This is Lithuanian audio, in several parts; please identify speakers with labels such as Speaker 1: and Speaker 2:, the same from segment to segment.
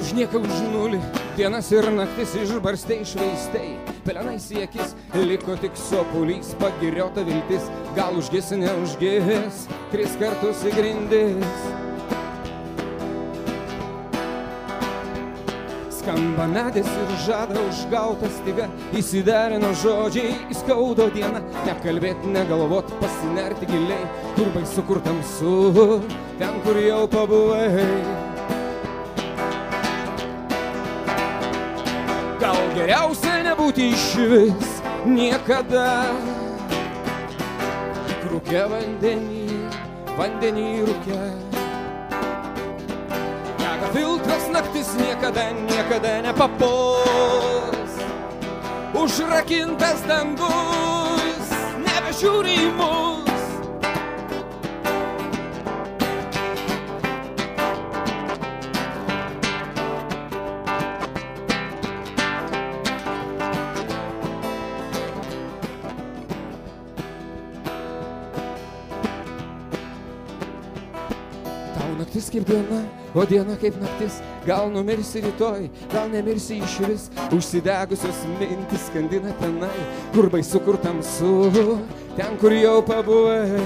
Speaker 1: Už nieką už nulį, dienas ir naktis išbarstei, šveistei, pelenais į akis, liko tik sopulys, pagiriota viltis, gal užgis, neužgis, 3 kartus į grindis. Skamba medis ir žada užgauta styga, įsiderino žodžiai, įskaudo dieną, nekalbėt, negalvot, pasinerti giliai, kur baisu, kur tamsu, ten, kur jau pabuvai. Gal geriausia nebūti išvis niekada, tik rūke vandenį rūke. Dega filtras, naktis niekada nepapuls, užrakintas dangus nebežiūri į mus. Naktis kaip diena, o diena kaip naktis, gal numirsi rytoj, gal nemirsi išvis, užsidegusios mintis skandina tenai, kur baisu, kur tamsu, ten, kur jau pabuvai.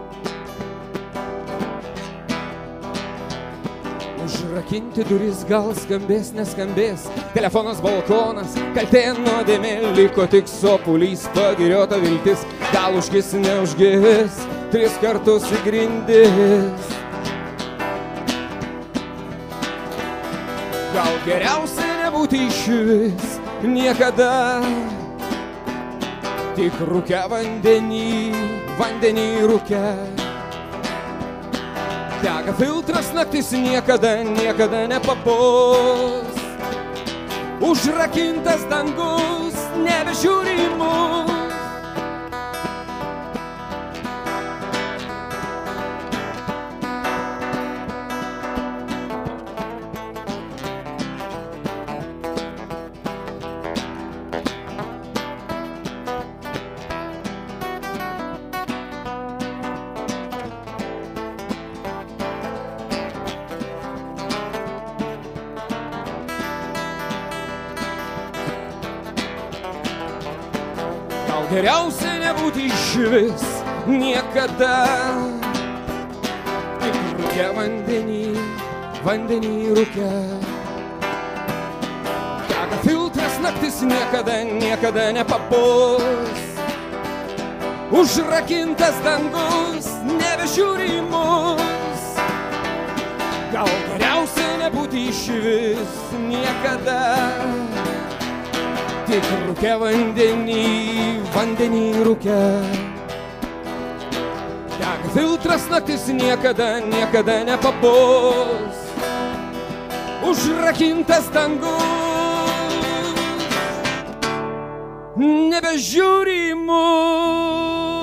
Speaker 1: Užrakinti duris, gal skambės, neskambės, telefonas, balkonas, kaltė nuodėmė, liko tik sopulys, pagiriota viltis, gal užgis, neužgis, 3 kartus į grindis. Gal geriausia nebūti išvis niekada, tik rūke vandenį rūke. Dega filtras, naktis niekada nepapuls, užrakintas dangus nebežiūri į mus. Geriausia nebūti išvis niekada, tik rūke vandenį rūke. Dega filtras, naktis niekada nepapuls, užrakintas dangus nebežiūri į mus. Gal geriausia nebūti išvis niekada, tik rūke vandenį rūke. Dega filtras, naktis niekada nepapuls, užrakintas dangus nebežiūri į mus.